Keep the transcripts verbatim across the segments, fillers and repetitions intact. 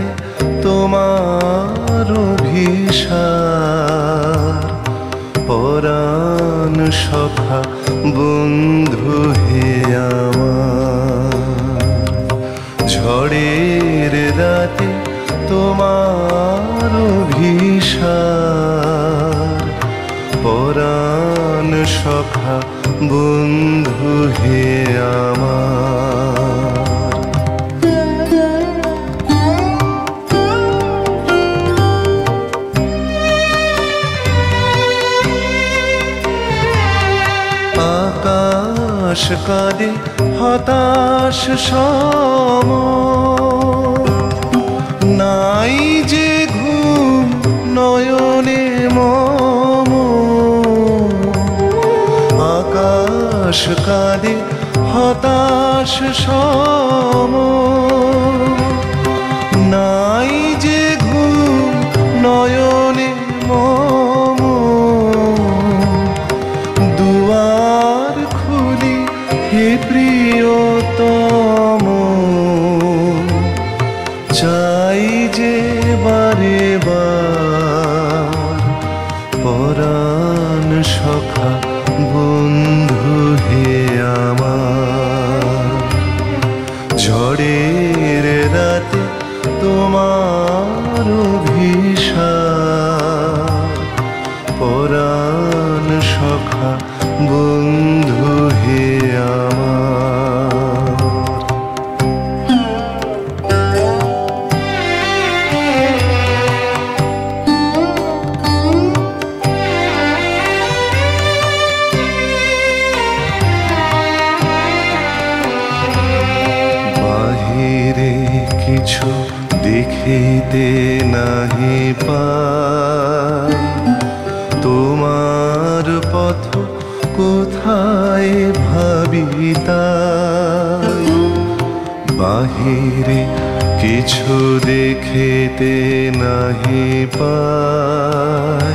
তোমার অভিসার, পরাণ সখা বন্ধু হে আমার। ঝড়ের রাতে তোমার অভিসার, পরাণ সখা বন্ধু হে আমার। আকাশ কাঁদে হতাশ সম, নাই যে ঘুম নয়নে মম। আকাশ কাঁদে হতাশ সম, নাই যে ঘুম নয়নে মম। দুয়ার খুলি হে প্রিয়তম, চাই যে বারে বার, পরাণ সখা বন্ধু হে আমার। ঝড়ের রাতে তোমার অভিসার, পরাণ সখা বন্ধু হে আমার। বাহিরে কিছু দেখিতে নাহি পাই, তোমার পথ কোথায় ভাবি তাই। বাহিরে কিছু দেখিতে নাহি পাই,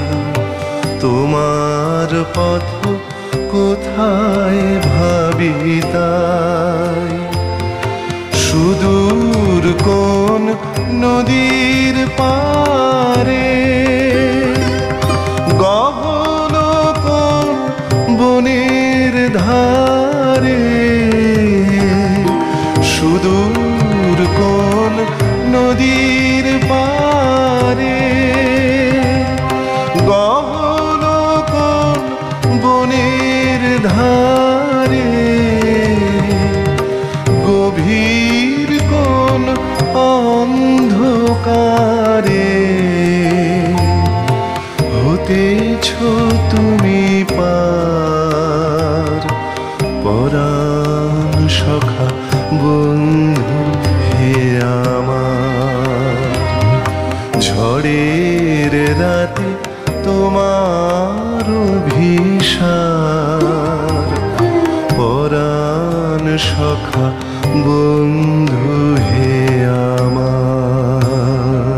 তোমার পথ কোথায় ভাবি তাই। সুদূর কোন নদীর পারে, গহন কোন বনের ধারে। সুদূর কোন নদীর পারে, গহন কোন বনের ধারে। গভীর কোন অন্ধকারে, হতেছ তুমি পার, পরাণ সখা বন্ধু হে আমার। ঝড়ের রাতে তোমার অভিসার, পরাণ সখা বন্ধু হে আমার।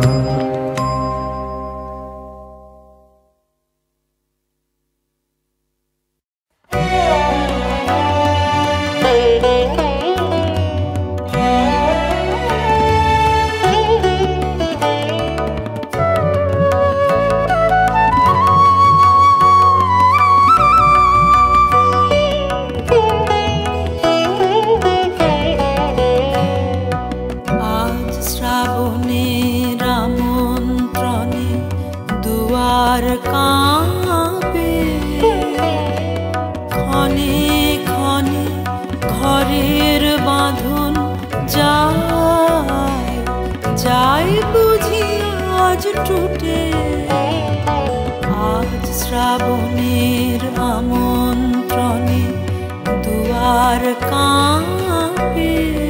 শ্রাবণের আমন্ত্রণে দুয়ার কাঁপে।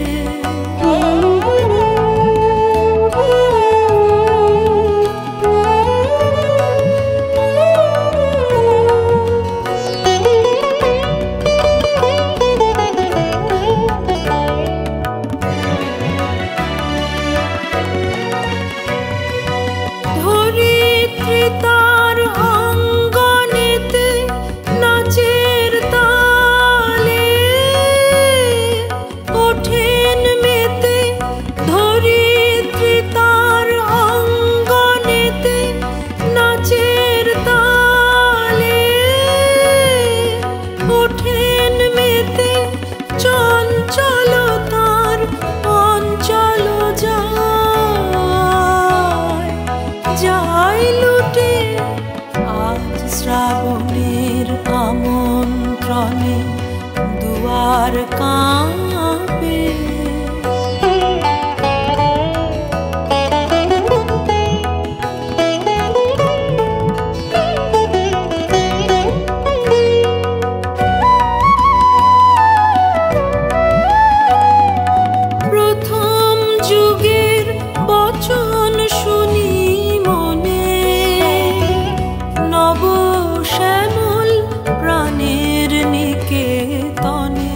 ধরিত্রী তার অঙ্গনেতে নাচের তালে ওঠেন মেতে। ধরিত্রী তার শ্রাবণের আমন্ত্রণে দুয়ার কাঁপে। প্রথম যুগের বচন শুনি মনে, নব শ্যামল প্রাণের নিকেতনে।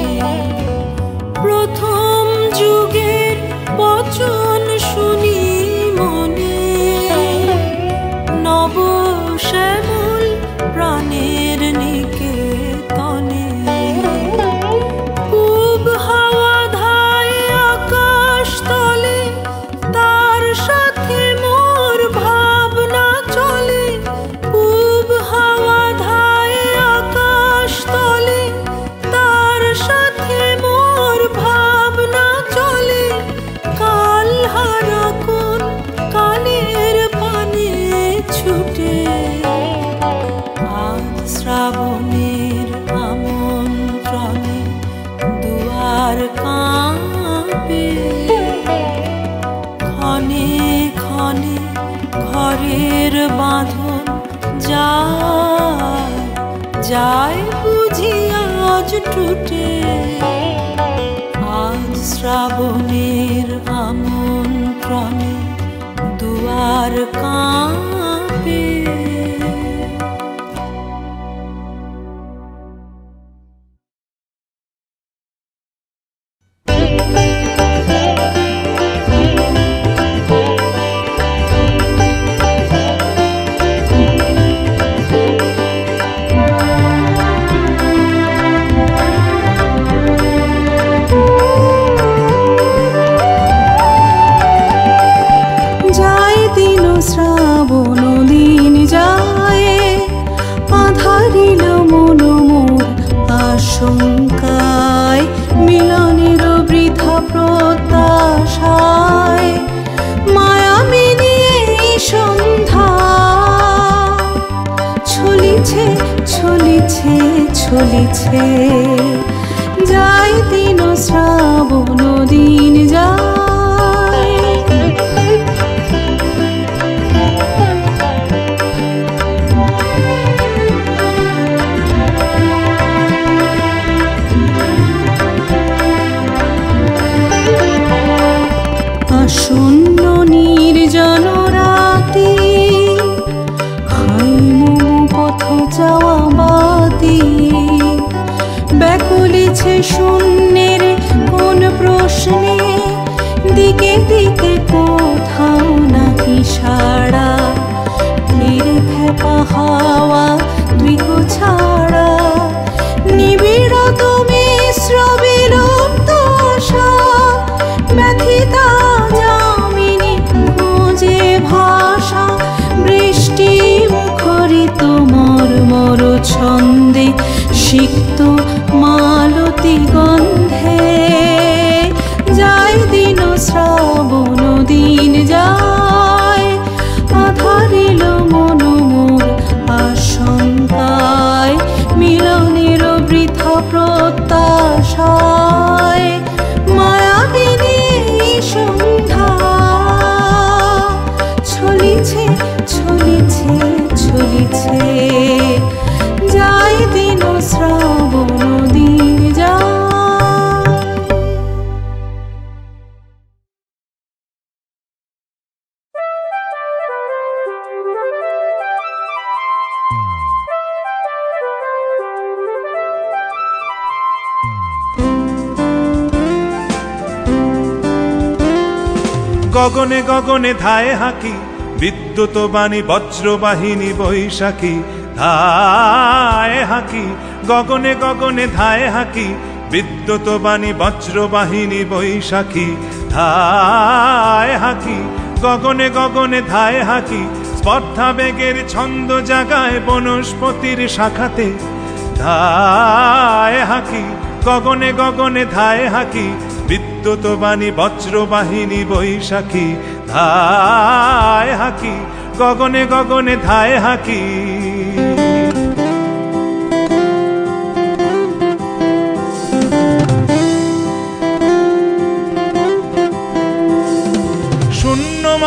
প্রথম যুগের বচন শুনি মনে, নব শ্যামল প্রাণের নিকেতনে। পূব হাওয়া ধায় আকাশ তলে, তার সাথে মোর ভাবনা চলে। পূব হাওয়া ধায় আকাশ তলে, তার সাথে মোর ভাবনা চলে। কাল হারা কোন কালের পানে ছুটে, আজ শ্রাবণের আমন্ত্রণে দুয়ার কাঁপে। ক্ষণে ক্ষণে ঘরের বাঁধন যায়, যায় বুঝি আজ টুটে। আজ শ্রাবণের আমন্ত্রণে দুয়ার কাঁপে। যায় দিন শ্রাবণ দিন যায়, আধারিল মন মোর আশঙ্কায়। মিলনের বৃথা প্রত্যাশায় মায়াবিনী এই সন্ধ্যা ছলিছে ছলিছে ছলিছে। যায় দিন শ্রাবণ দিন যায়। আসন্ন নির্জন রাতে হাই মোমো পথ যাওয়া বাতি, ব্যাকুলিছে শূন্যের কোন প্রশ্নে। দিকে দিকে কোথাও নাকি সাড়া, ফিরে ফেপা হাওয়া গৃহ ছাড়া। নিবিড় তুমি শ্রবে লুপ্ত আশা, ব্যথিতা যামিনী খোঁজে ভাষা। বৃষ্টি মুখরিত মর্মর ছন্দে, সিক্ত মালতী গন্ধে। যায় দিন শ্রাবণ দিন যায়, আধারিল মন মোর আশঙ্কায়। মিলনের বৃথা প্রত্যাশায় মায়াবিনী সন্ধ্যা ছলিছে ছলিছে ছলিছে। যায় দিন শ্রাবণ দিন যায়। গগনে গগনে ধায় হাঁকি, বিদ্যুৎ বাণী বজ্রবাহিনী বৈশাখী। ধায় হাঁকি গগনে গগনে ধায় হাঁকি, বিদ্যুৎ বাণী বজ্রবাহিনী বৈশাখী। ধায় হাঁকি গগনে গগনে ধায় হাঁকি, স্পর্ধা বেগের ছন্দ জাগায় বনস্পতির শাখাতে। ধায় হাঁকি গগনে গগনে ধায় হাঁকি, বিদ্যুৎ বাণী বজ্রবাহিনী বৈশাখী। ধায় হাঁকি গগনে গগনে ধায় হাঁকি।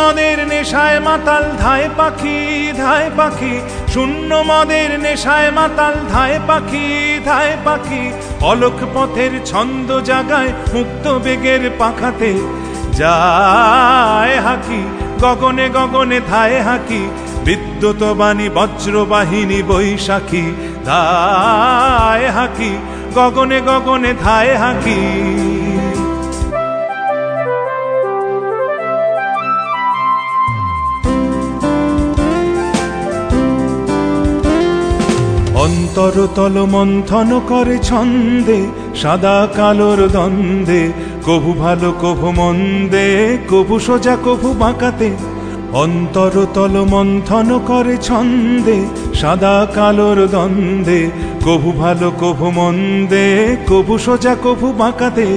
মদের নেশায় মাতাল ধায় পাখি ধায় পাখি, শূন্য মদের নেশায় মাতাল ধায় পাখি ধায় পাখি, অলোক পথের ছন্দ জাগায় মুক্ত বেগের পাখাতে যায় হাকি, গগনে গগনে ধায় হাকি, বিদ্যুৎ বাণী বজ্রবাহিনী বৈশাখী ধায় হাকি, গগনে গগনে ধায় হাকি। অন্তরতল মন্থন করে ছন্দে সাদা কালোর দ্বন্দ্বে, কভু ভালো কভু মন্দে, কভু সোজা কভু বাঁকাতে। অন্তরতল মন্থন করে ছন্দে সাদা কালোর দ্বন্দ্বে, কভু ভালো কভু মন্দে, কভু সোজা কভু বাঁকাতে।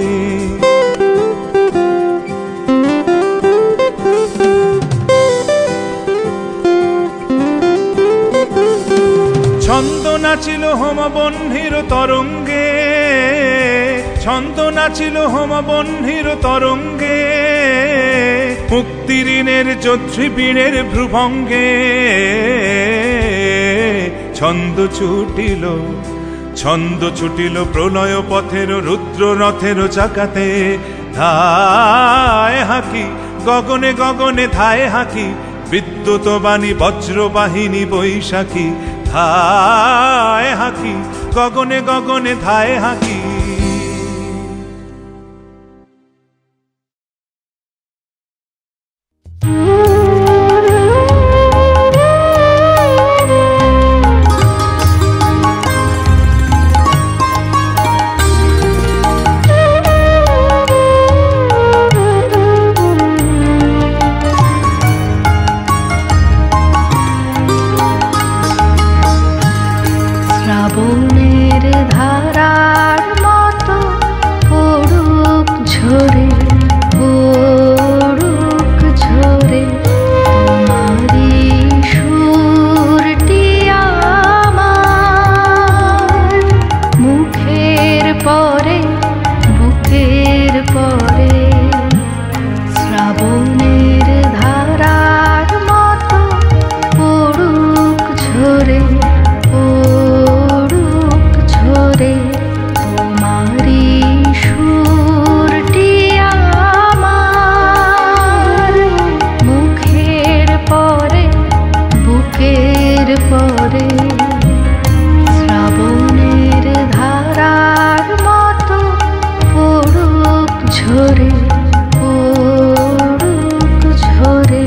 ছন্দ নাচিল হোমবহ্নির তরঙ্গে, ছন্দ নাচিল হোমবহ্নির তরঙ্গে, মুক্তিঋণের যোদ্ধৃবীণের ভ্রুভঙ্গে। ছন্দ ছুটিল ছন্দ ছুটিল প্রলয় পথের রুদ্র রথের চাকাতে, ধায় হাকি, গগনে গগনে ধায় হাকি, বিদ্যুৎ বাণী বজ্রবাহিনী বৈশাখী ধায় হাকি, গগনে গগনে ধায় হাকি। শ্রাবণের ধারার মতো পড়ুক ঝরে, পড়ুক ঝরে তোমারি সুরটি আমার, মুখের পরে বুকের পরে। শ্রাবণের ধারার মতো পড়ুক ঝরে, তোমারি সুরটি আমার, মুখের পরে বুকের পরে। শ্রাবণের ধারার মতো পড়ুক ঝরে, পড়ুক ঝরে।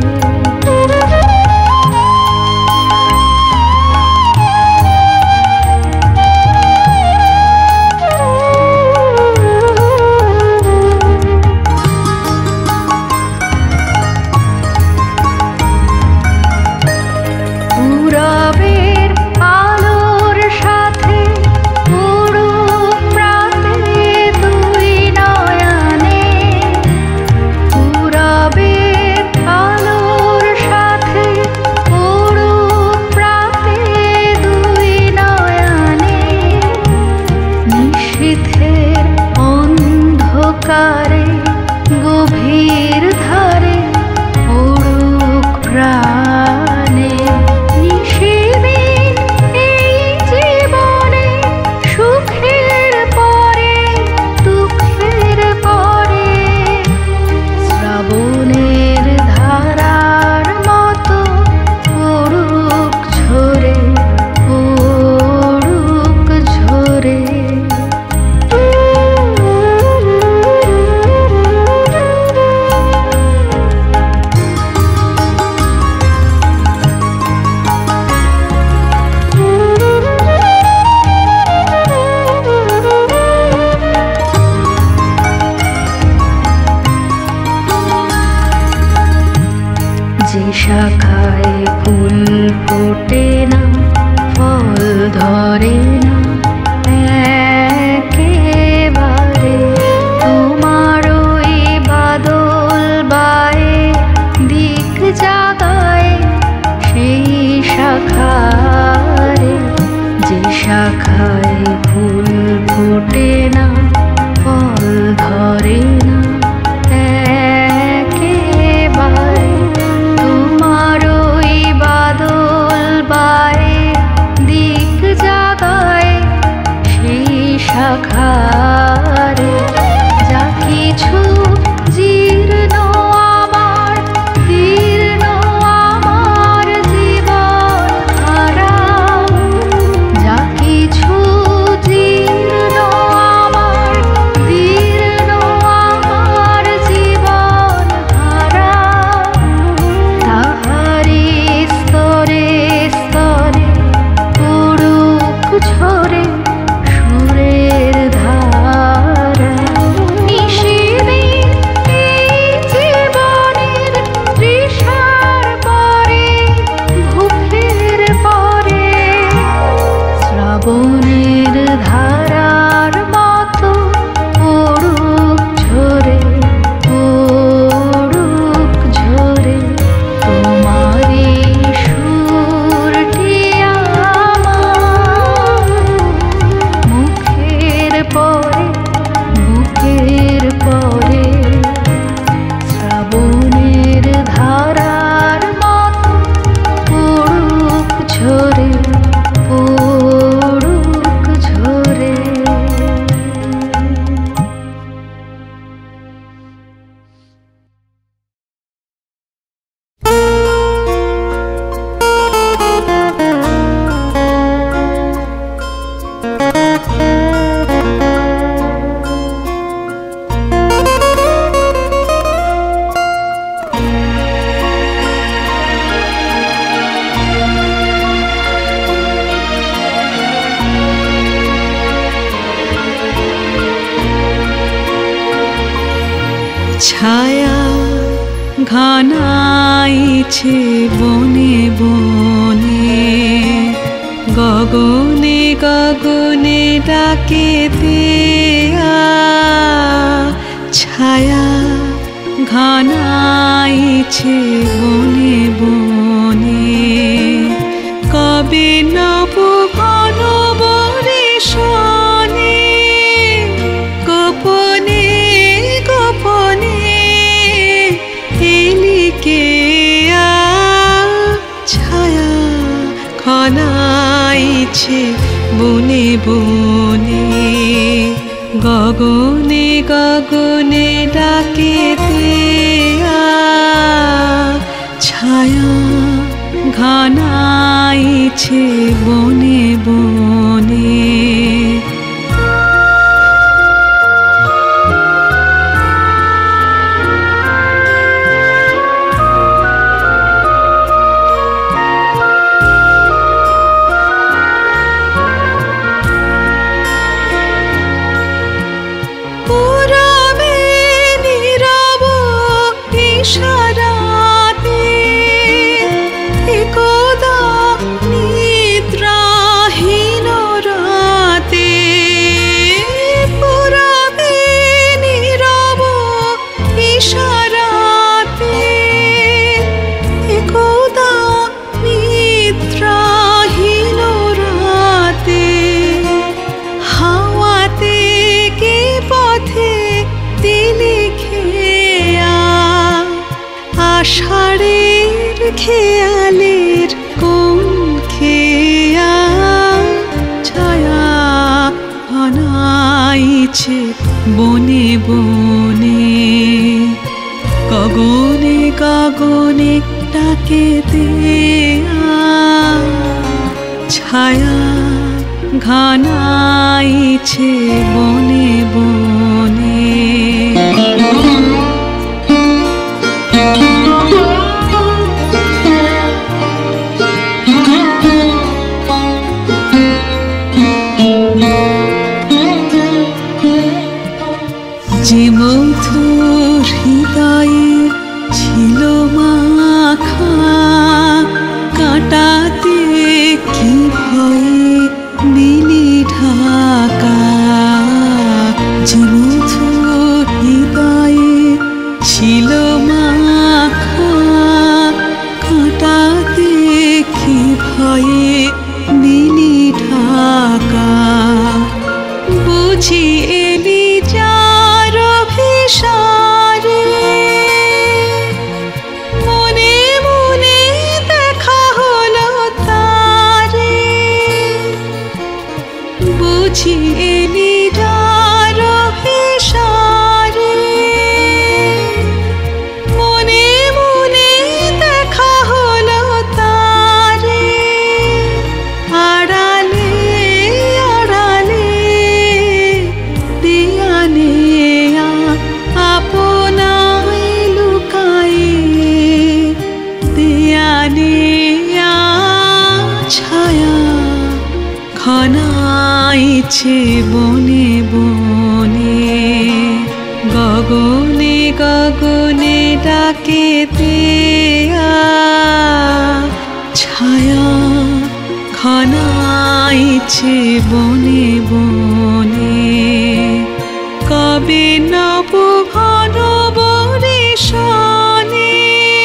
অন্ধকারে গভীর ধারে পড়ুক প্রাণে, নিশিদিন এই জীবনে সুখের পরে দুঃখের পরে। শ্রাবণের ধারার মতো পড়ুক ঝরে, পড়ুক ঝরে। যে শাখায় ফুল ফোটে না, ফল ধরে না একেবারে, তোমার ওই বাদল বায়ে দিক জাগায় সেই শাখারে। যে শাখায় ফুল ফোটে না, ফল ধরে না একেবারে, ছায়া ঘনাইছে বনে বনে, গগনে গগনে ডাকে দেয়া। ছায়া ঘনাইছে বনে বনে, কবে নব ঘন বরিশনে, গোপনে গোপনে এলিকে আ। ছায়া ঘনাইছে বনে বনে, গগনে গগনে ডাকে দেয়া। ছায়া ঘনাইছে বনে বনে। আষাঢ়ের খেয়ালের কোন খেয়া। ছায়া ঘনাইছে বনে বনে, গগনে গগনে ডাকে দেয়া। ছায়া ঘনাইছে বনে বনে। যে মধুর হৃদয়ে ছিল মাখা, কাঁটাতে কি ভয়ে দিলি ঢাকা। যে মধুর হৃদয়ে ছিল মাখা, কাঁটাতে কি ভয়ে দিলি ঢাকা। বুঝি এলি যার অভিসারে, মনে মনে দেখা হলো তারে। বুঝি এলি যার অভিসারে, মনে মনে দেখা হলো তারে। আড়ালে আড়ালে দেয়ালে আপনায় লুকায়ে, দেয়ালে ছায়া ঘনাইছে বনে বনে, গগনে গগনে ডাকে দেয়া। ছায়া ঘনাইছে বনে বনে, কবে নব ঘন বরিশনে,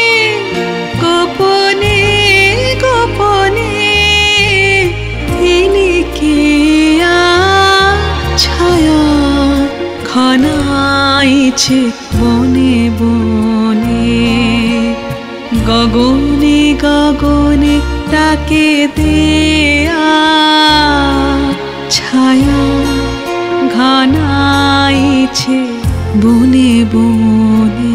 গোপনে গোপনে এলিকে আ। ছায়া ঘনাইছে বনে বনে, গগনে গগনে ডাকে দেয়া। ছায়া ঘনাইছে বনে বনে।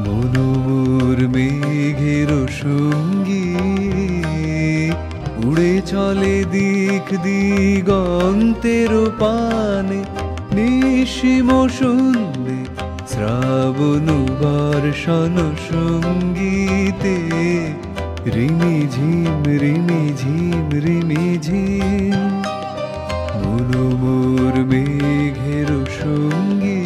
মনোমোর মেঘের সঙ্গী উড়ে চলে দিক দিগন্তের পানে নিশিম শুনবে শ্রাবণ বর্ষণ সঙ্গীতে রিমি ঝিম রিমি ঝিম রিমি ঝিম মনোমোর মেঘের সঙ্গী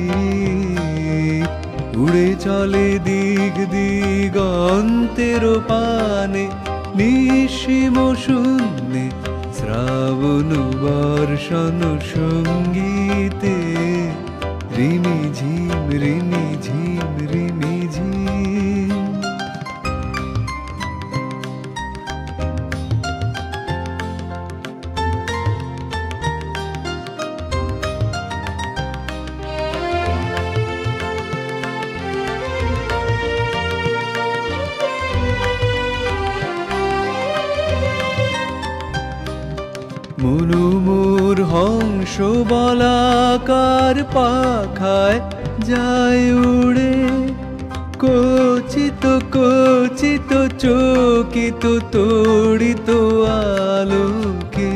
উড়ে চলে দিক দিগন্তের পানে নিশিম শূন্যে শ্রাবণ বর্ষণ সঙ্গীতে রিমি ঝিম রিমি ঝিম রিমি ঝিম মনোমোর হংস বলাকার পাখায় যায় উড়ে কচিত কচিত চকিত তড়িত আলোকে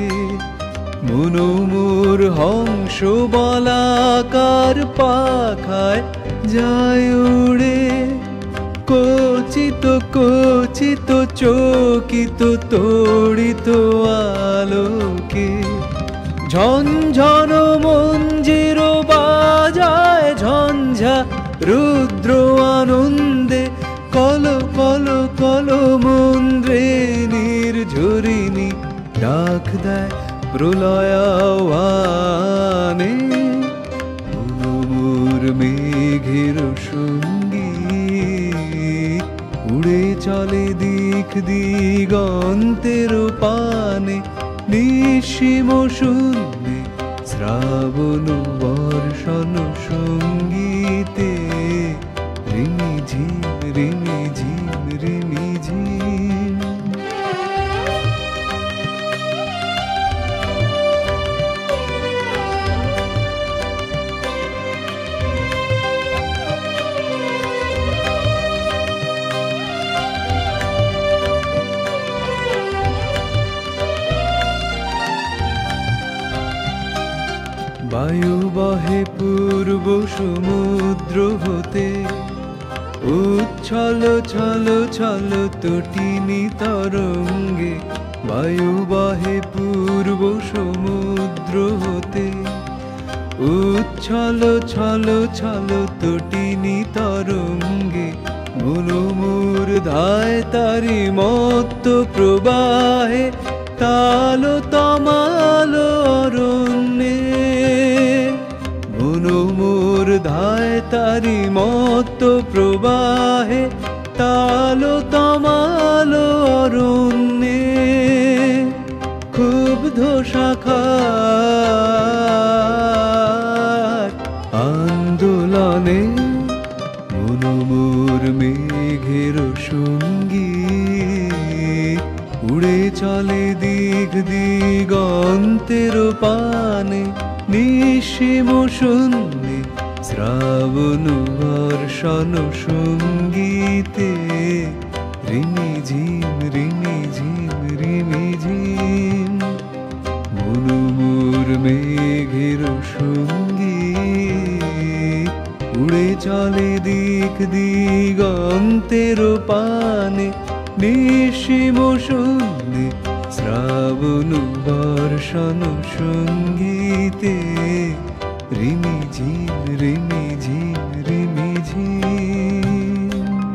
মনোমোর হংস বলাকার পাখায় যায় উড়ে কচিত কচিত চকিত তড়িত আলোকে ঝনঝন মঞ্জির বাজায় ঝঞ্ঝা রুদ্র আনন্দে কল কল কল মন্দ্রে নির্ঝরিণী ডাক দেয় প্রলয়ানে মনোমোর মেঘের সঙ্গী উড়ে চলে দিক দিগন্তের পানে নিশিম শূন্যে শ্রাবণ বর্ষণ সঙ্গীতে রিমি ঝিম রিমি ঝিম রিমি ঝিম বায়ু বহে পূর্ব সমুদ্র হতে উচ্ছল ছল ছল তটিনী তরঙ্গে বায়ু বহে পূর্ব সমুদ্র হতে উচ্ছল ছল ছল তটিনী তরঙ্গে মনোমোর ধায় তারি মত্ত প্রবাহে তাল তমাল অরণ্যে মনোমোর ধায় তারি মত্ত প্রবাহে তাল তমাল অরণ্যে ক্ষুব্ধ শাখার আন্দোলনে মনোমোর মেঘের সঙ্গী উড়ে চলে দিক দিগন্তের পানে নিশিম শূন্যে শ্রাবণ বর্ষণ সঙ্গীতে রিমি ঝিম রিমি ঝিম রিমি ঝিম মনোমোর মেঘের সঙ্গী উড়ে চলে দিক দিগন্তের পানে নিশিম শূন্যে শ্রাবণ বর্ষণ সঙ্গীতে রিমি ঝিম রিমি ঝিম রিমি ঝিম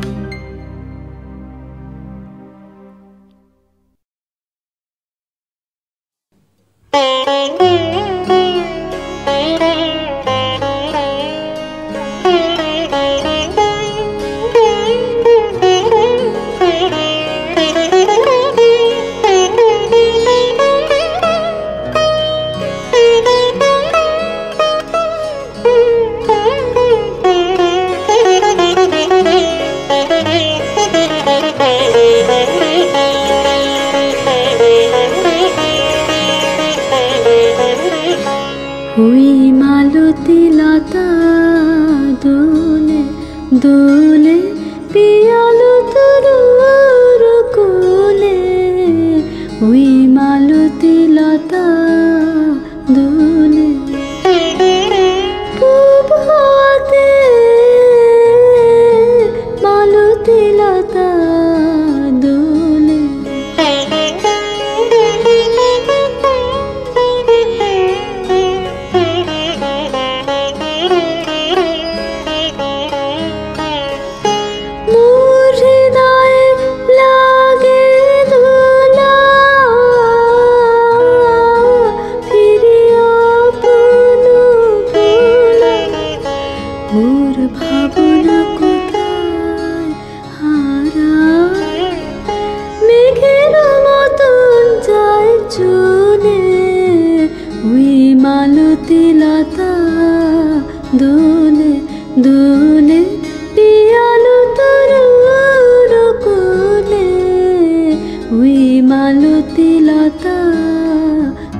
ওই মালতী লতা দোলে দোলে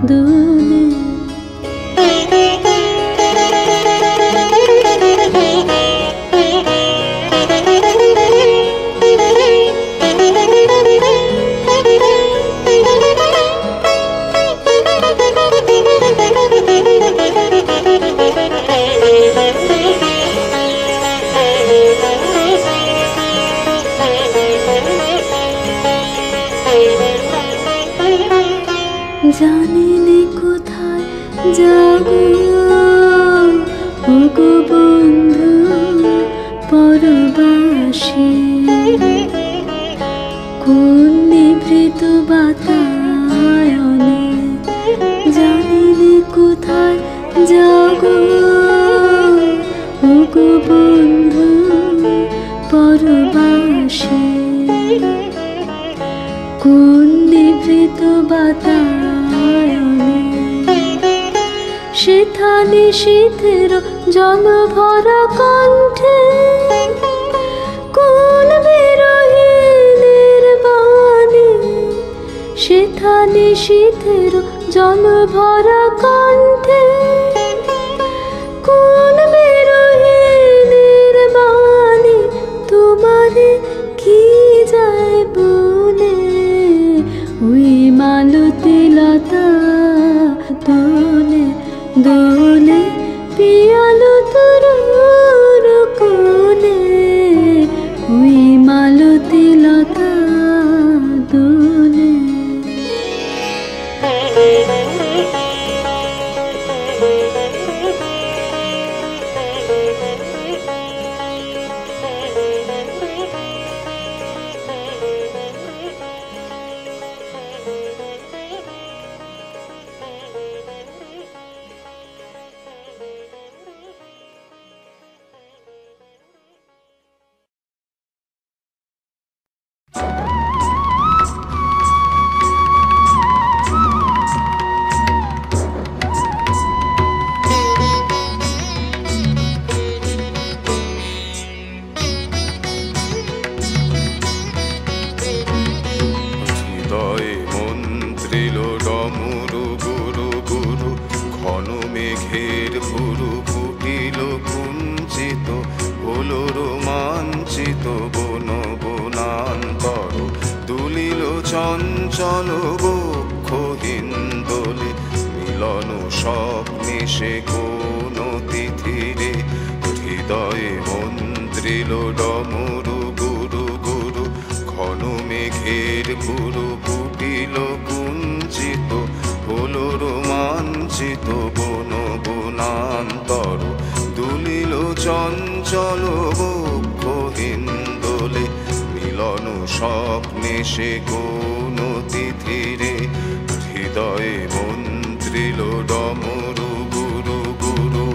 দোলে। জানিনি কোথায় যাবো ওগো বন্ধু পরবাসী, কোন নিভৃত বাতায়নে। জানিনি কোথায় যাবো ওগো বন্ধু পরবাসী, কোন নিভৃত বাতায়নে। সেথানে শীতের জল ভরা কণ্ঠে কোন বিরহীনের বাণী। সেথানে শীতের জল ভরা কণ্ঠে কোন বিরহীনের বাণী। তোমারে কি যায় বলে ওই মালতী লতা দোলে দোলে পিয়ালো তরুর কোলে। ওই মালতী লতা দোলে। চঞ্চল বক্ষহীন দোলে মিলন স্বপ্নে সে কোন তিথিরে। হৃদয়ে মন্ত্রিল ডমরু গুরু গুরু, ঘন মেঘের পুরু ফুটিল কুঞ্চিত। হল রোমাঞ্চিত বন বনান্তর, দুলিল চঞ্চল বক্ষহীন দোলে মিলন স্বপ্নে সে কোন তিথিরে। হৃদয়ে মন্ত্রিল ডমরু গুরু গুরু।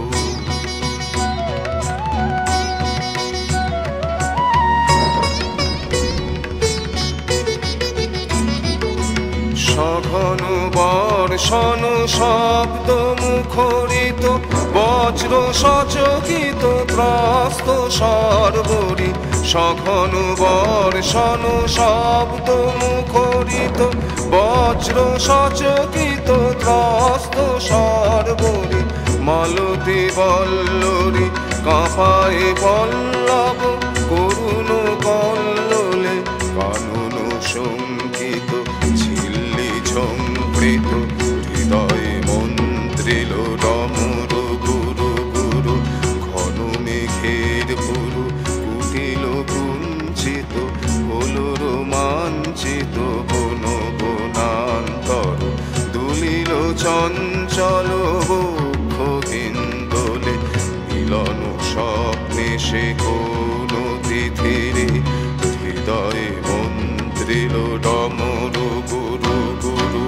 সঘন বর্ষণ শব্দ মুখরিত, বজ্র সচকিত ত্রস্ত সর্বরি। সঘন বর্ষণ শব্দ মুখরিত, বজ্র সচকিত ত্রস্ত সর্বরি। মালতী বল্লরী কাঁপায় পল্লব করুণ কল্লোলে, কানন শঙ্কিত ঝিল্লি ঝঙ্কৃত। হৃদয়ে মন্ত্রিল ডমরু গুরু গুরু, ঘন মেঘের পুরু ফুটিল কুঞ্চিত। হল রোমাঞ্চিত বন বনান্তর, দুলিল চঞ্চল বক্ষহীন দোলে মিলন স্বপ্নে সে কোন তিথিরে। হৃদয়ে মন্ত্রিল ডমরু গুরু গুরু।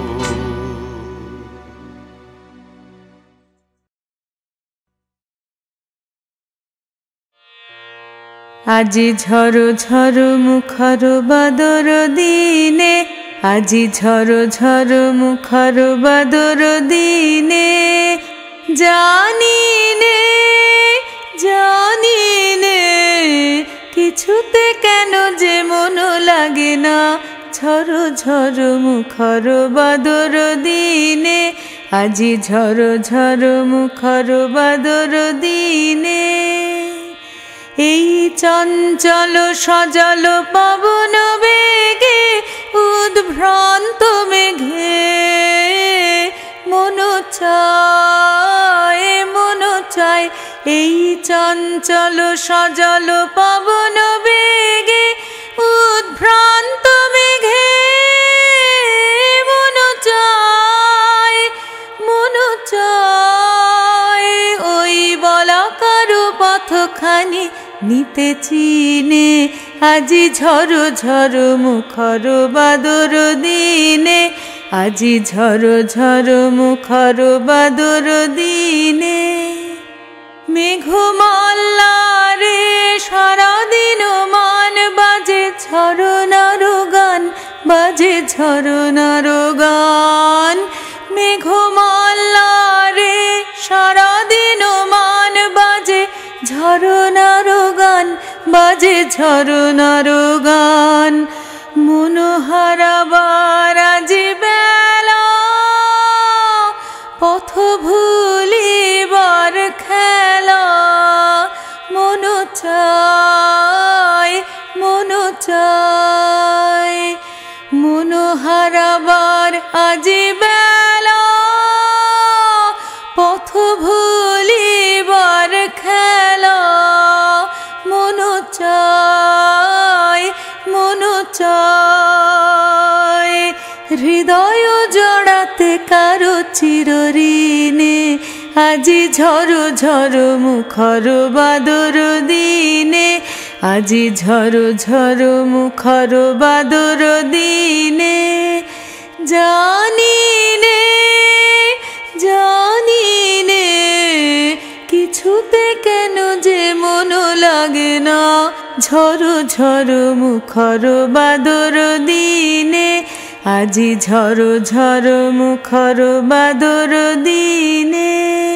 আজি ঝড়ো ঝড়ো মুখর বাদর দিনে, আজি ঝড়ো ঝড়ো মুখর বাদর দিনে। জানি নে জানি নে কিছুতে কেন যে মন লাগে না। ঝড়ো ঝড়ো মুখর বাদর দিনে, আজি ঝড়ো ঝড়ো মুখর বাদর দিনে এই চঞ্চল সজল পবন বেগে উদ্ভ্রান্ত মেঘে মন চায় মন চায় এই চঞ্চল সজল পবন বেগে উদ্ভ্রান্ত মেঘে মন চায় মন চায় ওই বলাকার পথখানি নিতে চিনে আজি ঝড়ো ঝড়ো মুখর বাদর দিনে আজি ঝড়ো ঝড়ো মুখর বাদর দিনে মেঘমাল্লারে সারাদিন মান বাজে ঝরনার গান বাজে ঝরনার গান মেঘমাল্লারে সারাদিন মান বাজে ঝরনার গান বাজে ঝরনার গান মনোহারাবার আজি বেলা পথ ভুলিবার খেলা মন চায় মন চায় মনোহারাবার আজি বেলা পথ ভুলিবার খেলা মন চায় মন চায় হৃদয় জড়াতে কারো চিরঋণে আজি ঝড়ো ঝড়ো মুখর বাদর দিনে আজি ঝড়ো ঝড়ো মুখর বাদর দিনে জানি নে জানি নে কিছুতে কেন যে মন লাগে না ঝড়ো ঝড়ো মুখর বাদর দিনে আজি ঝড়ো ঝড়ো মুখর বাদর দিনে।